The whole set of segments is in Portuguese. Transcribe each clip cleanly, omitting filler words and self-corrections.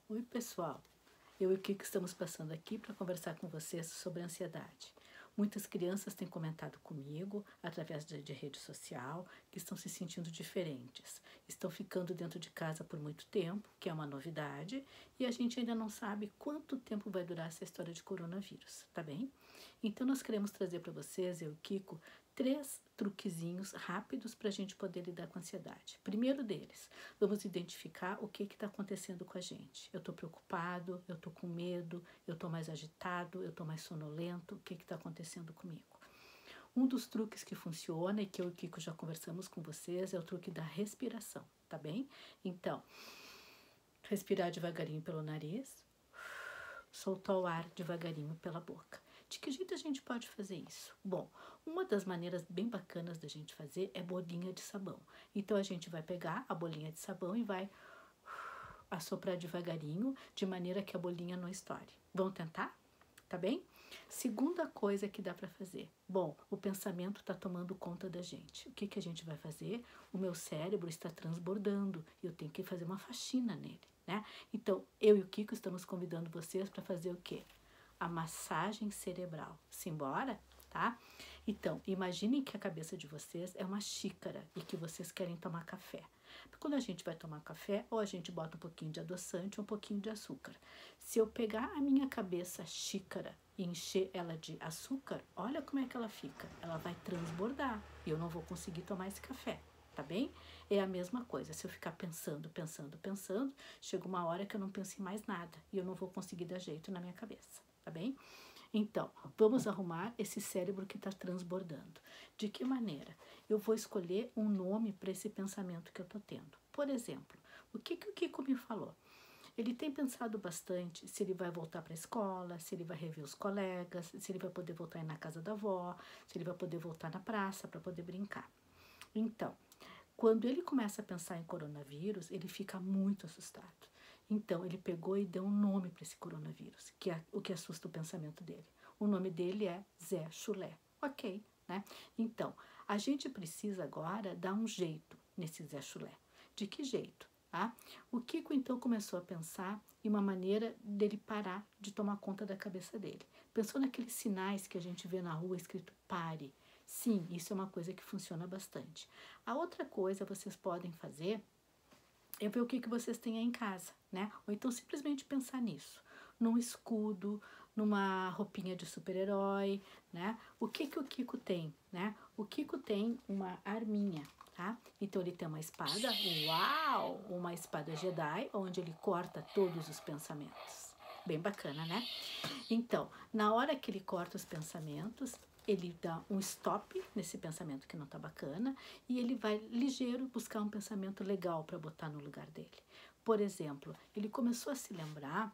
Oi, pessoal. Eu e o Kiko estamos passando aqui para conversar com vocês sobre ansiedade. Muitas crianças têm comentado comigo, através de rede social, que estão se sentindo diferentes. Estão ficando dentro de casa por muito tempo, que é uma novidade, e a gente ainda não sabe quanto tempo vai durar essa história de coronavírus, tá bem? Então nós queremos trazer para vocês, eu e o Kiko, 3 truquezinhos rápidos para a gente poder lidar com a ansiedade. Primeiro deles, vamos identificar o que está acontecendo com a gente. Eu estou preocupado, eu estou com medo, eu estou mais agitado, eu estou mais sonolento, o que está acontecendo comigo? Um dos truques que funciona e que eu e o Kiko já conversamos com vocês é o truque da respiração, tá bem? Então, respirar devagarinho pelo nariz, soltar o ar devagarinho pela boca. De que jeito a gente pode fazer isso? Bom, uma das maneiras bem bacanas da gente fazer é bolinha de sabão. Então a gente vai pegar a bolinha de sabão e vai assoprar devagarinho, de maneira que a bolinha não estoure. Vamos tentar? Tá bem? Segunda coisa que dá para fazer. Bom, o pensamento está tomando conta da gente. O que a gente vai fazer? O meu cérebro está transbordando e eu tenho que fazer uma faxina nele, né? Então, eu e o Kiko estamos convidando vocês para fazer o quê? A massagem cerebral. Simbora? Tá? Então, imaginem que a cabeça de vocês é uma xícara e que vocês querem tomar café. Quando a gente vai tomar café, ou a gente bota um pouquinho de adoçante ou um pouquinho de açúcar. Se eu pegar a minha cabeça xícara e encher ela de açúcar, olha como é que ela fica. Ela vai transbordar e eu não vou conseguir tomar esse café, tá bem? É a mesma coisa, se eu ficar pensando, chega uma hora que eu não penso em mais nada e eu não vou conseguir dar jeito na minha cabeça, tá bem? Então, vamos arrumar esse cérebro que está transbordando. De que maneira? Eu vou escolher um nome para esse pensamento que eu estou tendo. Por exemplo, o que o Kiko me falou? Ele tem pensado bastante se ele vai voltar para a escola, se ele vai rever os colegas, se ele vai poder voltar na casa da avó, se ele vai poder voltar na praça para poder brincar. Então, quando ele começa a pensar em coronavírus, ele fica muito assustado. Então, ele pegou e deu um nome para esse coronavírus, que é o que assusta o pensamento dele. O nome dele é Zé Chulé. Ok, né? Então, a gente precisa agora dar um jeito nesse Zé Chulé. De que jeito? Tá? O Kiko, então, começou a pensar em uma maneira dele parar de tomar conta da cabeça dele. Pensou naqueles sinais que a gente vê na rua escrito pare. Sim, isso é uma coisa que funciona bastante. A outra coisa vocês podem fazer é ver o que vocês têm aí em casa, né? Ou então simplesmente pensar nisso, num escudo, numa roupinha de super-herói, né? O que o Kiko tem, né? O Kiko tem uma arminha, tá? Então ele tem uma espada, uau! Uma espada Jedi, onde ele corta todos os pensamentos. Bem bacana, né? Então, na hora que ele corta os pensamentos, ele dá um stop nesse pensamento que não tá bacana e ele vai ligeiro buscar um pensamento legal para botar no lugar dele. Por exemplo, ele começou a se lembrar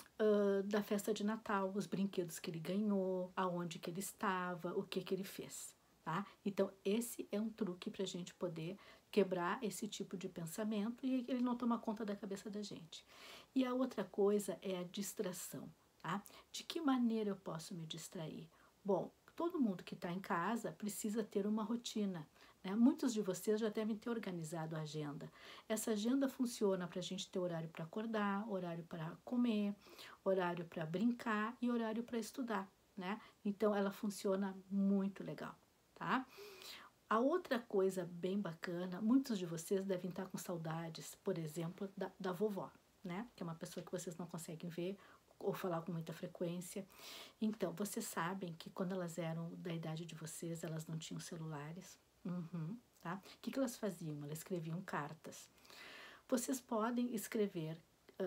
da festa de Natal, os brinquedos que ele ganhou, aonde que ele estava, o que ele fez, tá? Então, esse é um truque para a gente poder quebrar esse tipo de pensamento e ele não toma conta da cabeça da gente. E a outra coisa é a distração, tá? De que maneira eu posso me distrair? Bom, todo mundo que está em casa precisa ter uma rotina, né? Muitos de vocês já devem ter organizado a agenda. Essa agenda funciona para a gente ter horário para acordar, horário para comer, horário para brincar e horário para estudar, né? Então, ela funciona muito legal, tá? A outra coisa bem bacana, muitos de vocês devem estar com saudades, por exemplo, da vovó, né? Que é uma pessoa que vocês não conseguem ver ou falar com muita frequência. Então, vocês sabem que quando elas eram da idade de vocês, elas não tinham celulares. Tá? O que elas faziam? Elas escreviam cartas. Vocês podem escrever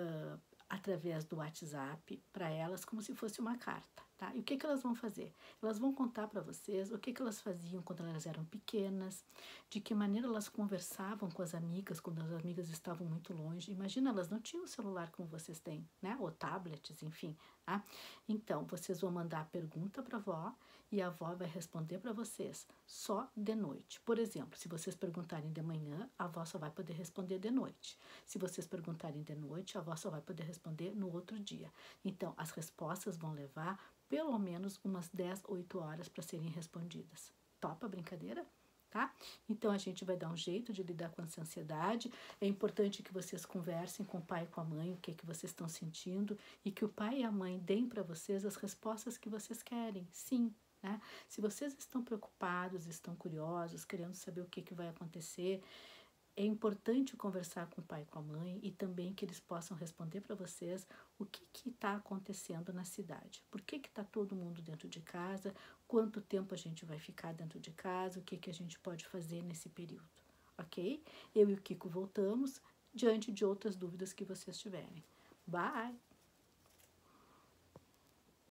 através do WhatsApp para elas como se fosse uma carta, tá? E o que elas vão fazer? Elas vão contar para vocês o que elas faziam quando elas eram pequenas, de que maneira elas conversavam com as amigas quando as amigas estavam muito longe. Imagina, elas não tinham celular como vocês têm, né? Ou tablets, enfim, tá? Então, vocês vão mandar a pergunta para a avó e a avó vai responder para vocês só de noite. Por exemplo, se vocês perguntarem de manhã, a avó só vai poder responder de noite. Se vocês perguntarem de noite, a avó só vai poder responder no outro dia. Então, as respostas vão levar pelo menos umas 10, 8 horas para serem respondidas. Topa a brincadeira? tá? Então, a gente vai dar um jeito de lidar com essa ansiedade. É importante que vocês conversem com o pai e com a mãe, o que que vocês estão sentindo, e que o pai e a mãe deem para vocês as respostas que vocês querem, sim, né? Se vocês estão preocupados, estão curiosos, querendo saber o que que vai acontecer, é importante conversar com o pai e com a mãe e também que eles possam responder para vocês o que está acontecendo na cidade. Por que está todo mundo dentro de casa? Quanto tempo a gente vai ficar dentro de casa? O que, que a gente pode fazer nesse período? Ok? Eu e o Kiko voltamos diante de outras dúvidas que vocês tiverem. Bye!